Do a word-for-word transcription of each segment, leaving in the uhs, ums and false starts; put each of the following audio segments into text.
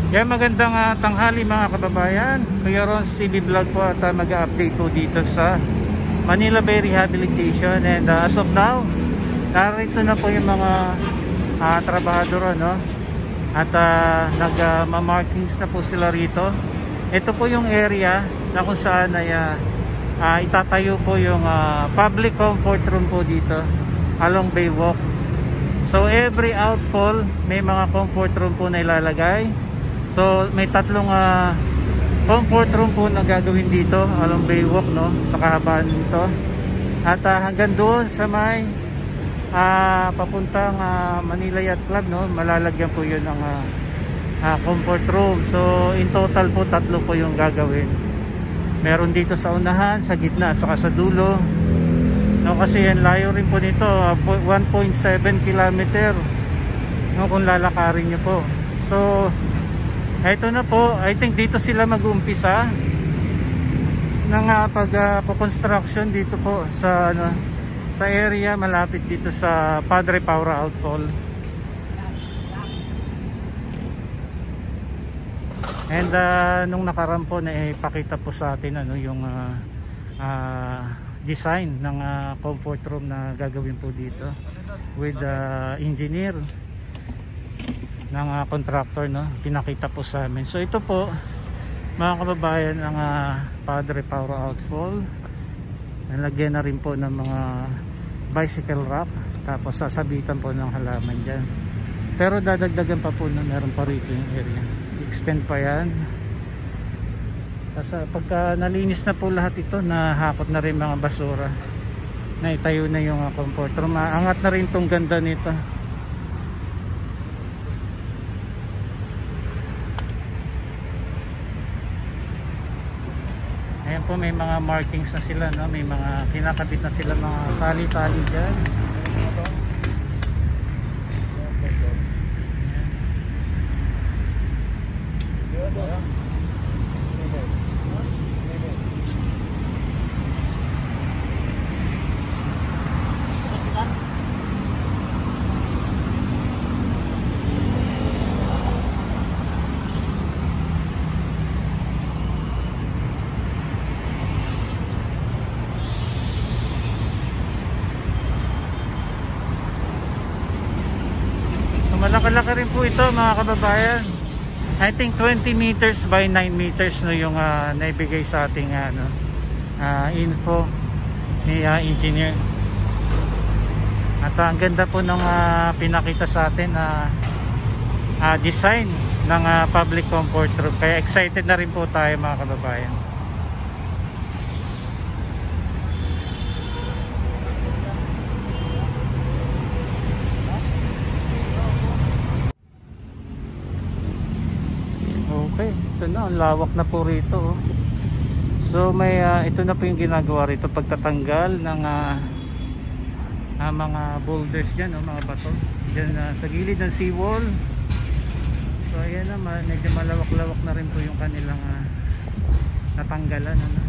Kaya magandang uh, tanghali mga kababayan. Kuya Ron C V Vlog po at uh, mag-update po dito sa Manila Bay Rehabilitation. And uh, as of now, narito na po yung mga uh, trabahador, no? At uh, nag-markings uh, na po sila rito. Ito po yung area na kung saan ay uh, uh, itatayo po yung uh, public comfort room po dito along Baywalk. So every outfall may mga comfort room po na ilalagay. So may tatlong uh, comfort room po na gagawin dito along Baywalk, no, sa kahabaan nito. At uh, hanggang doon sa may uh, papuntang uh, Manila Yacht Club, no, malalagyan po yun ng uh, uh, comfort room. So in total po tatlo po yung gagawin. Meron dito sa unahan, sa gitna at saka sa dulo, no, kasi yan layo rin po nito, uh, one point seven kilometer, no, kung lalakarin nyo po. So ito na po, I think dito sila mag-uumpisa ng uh, pag-construction uh, dito po sa ano, sa area malapit dito sa Padre Paura Outfall. And uh, nung nakaraan po na ipakita po sa atin ano yung uh, uh, design ng uh, comfort room na gagawin po dito with the uh, engineer ng uh, contractor, no, pinakita po sa amin. So ito po mga kababayan ang uh, Padre Paura Outfall. Nalagyan na rin po ng mga bicycle rack, tapos sasabitan po ng halaman dyan. Pero dadagdagan pa po na meron pa rito yung area, extend pa yan. Tapos uh, pagka nalinis na po lahat ito, nahakot na rin mga basura, na itayo na yung uh, comfort room. Angat na rin tong ganda nito. Ayan po, may mga markings na sila, no? May mga kinakabit na sila, mga tali-tali dyan. Malaki-laki rin po ito mga kababayan. I think twenty meters by nine meters, no, yung uh, naibigay sa ating ano, uh, info ni uh, engineer. At uh, ang ganda po ng uh, pinakita sa atin na uh, uh, design ng uh, public comfort room. Kaya excited na rin po tayo mga kababayan. Okay, ito na, ang lawak na po rito, oh. So may uh, ito na po yung ginagawa rito, pagtatanggal ng uh, uh, mga boulders dyan, oh, mga bato dyan uh, sa gilid ng seawall. So ayan na, medyo malawak-lawak na rin po yung kanilang uh, natanggalan, ano.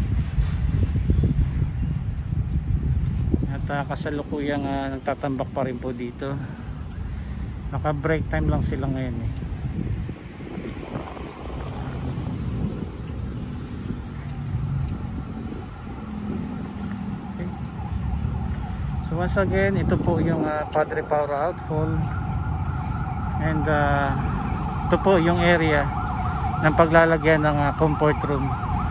At uh, kasalukuyang uh, nagtatambak pa rin po dito. Naka break time lang sila ngayon, eh. So once again, ito po yung uh, Padre Paura Outfall. And uh, ito po yung area ng paglalagyan ng uh, comfort room.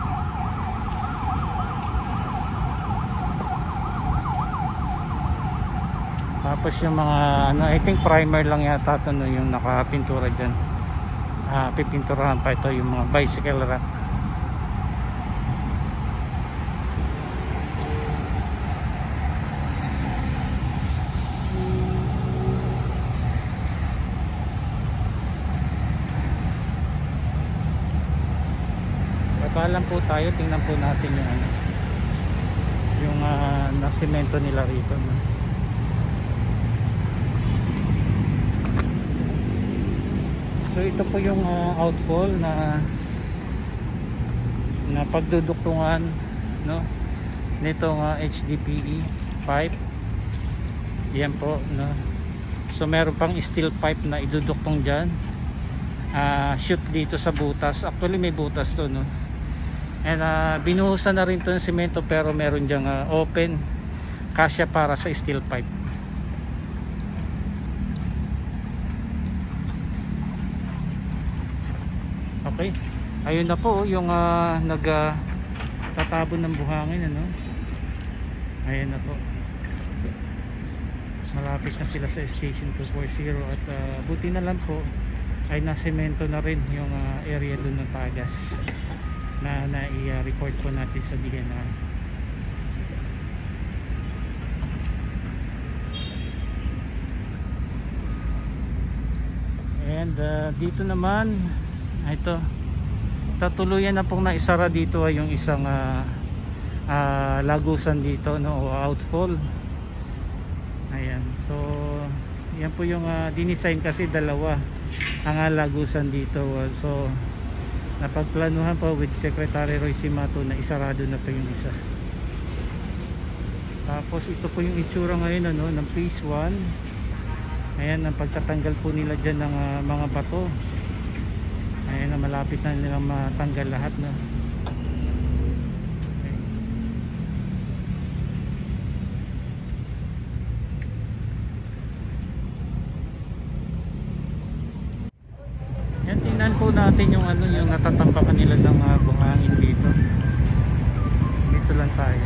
Tapos yung mga ano, I think primer lang yata ito, no, yung nakapintura dyan. uh, pipinturahan pa ito yung mga bicycle rack. Paalam po tayo, tingnan po natin yung ano, yung uh, nasimento nila rito, no? So ito po yung uh, outfall na na pagduduktungan, no, nitong uh, H D P E pipe. Yan po, no. So meron pang steel pipe na iduduktong dyan. uh, shoot dito sa butas. Actually may butas to, no? And uh, binuhusan na rin to ng semento, pero meron dyang uh, open kasya para sa steel pipe. Okay, ayun na po yung uh, nag uh, tatabon ng buhangin, ano? Ayun na po, malapit na sila sa station two forty at uh, buti na lang po ay nasemento na rin yung uh, area dun ng Tagas na na-i-record po natin sa D N R. And uh, dito naman, ito, tatuluyan na pong naisara dito ay yung isang uh, uh, lagusan dito, no, o outfall. Ayan, so yan po yung uh, dinisign, kasi dalawa ang uh, lagusan dito. So napagplanuhan po with Secretary Roy Simato na isarado na po yung isa. Tapos ito po yung itsura ngayon, ano, ng phase one. Ayan, ang pagtatanggal po nila dyan ng uh, mga bato. Ayan, na malapit na nilang matanggal lahat, no? Okay. Yan, tingnan po natin yung ano, yung natatampakan nila ng uh, buhangin dito. Dito lang tayo.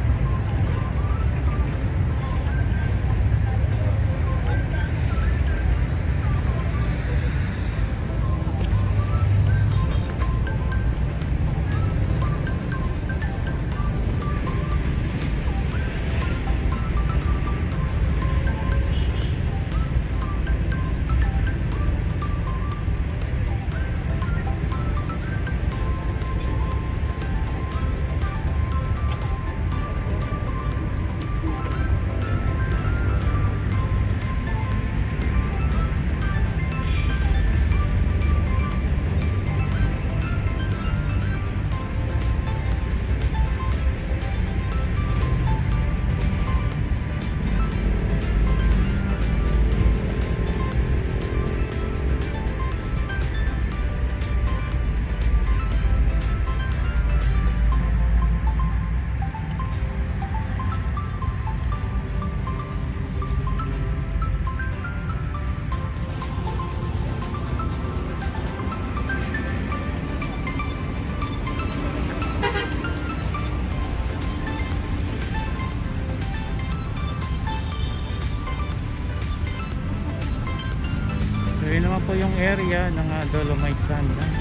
Yun naman po yung area ng uh, Dolomite Sand. Ha?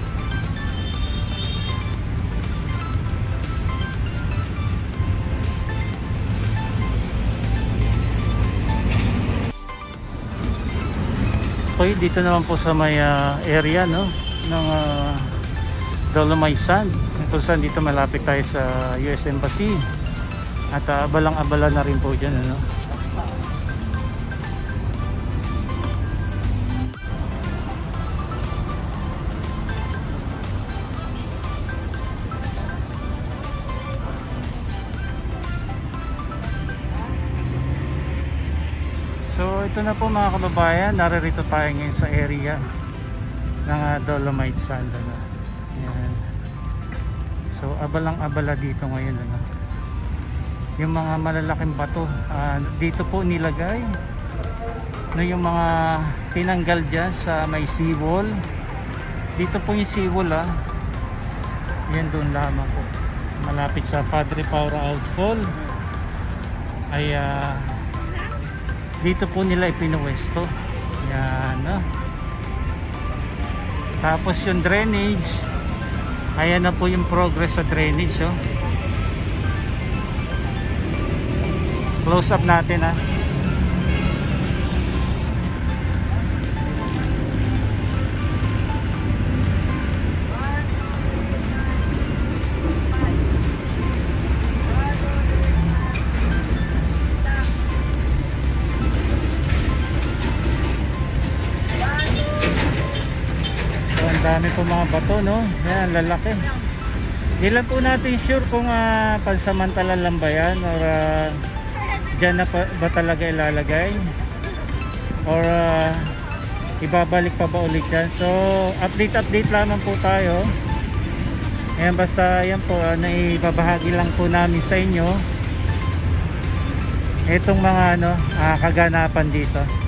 Okay, dito naman po sa may uh, area, no, ng uh, Dolomite Sand, kung saan dito malapit tayo sa U S Embassy at uh, abalang-abala na rin po dyan, ano. So ito na po mga kababayan, naririto tayo ngayon sa area ng uh, Dolomite Sand, ano. Yan. So abalang-abala dito ngayon, ano. Yung mga malalaking bato uh, dito po nilagay, no, yung mga tinanggal dyan sa may seawall. Dito po yung seawall, ah. Yan doon lamang po, malapit sa Padre Paura Outfall ay uh, dito po nila ipinuwesto. Yan, no? Tapos yung drainage, ayan na po yung progress sa drainage, oh. Close up natin, ha. Dami po mga bato, no? Yan, lalaki. Di lang po natin sure kung uh, pansamantala lang ba yan, or uh, dyan na pa, ba talaga ilalagay, or uh, ibabalik pa ba ulit yan. So update update lamang po tayo. Ayan, basta yan po, uh, naibabahagi lang po namin sa inyo itong mga ano, uh, kaganapan dito.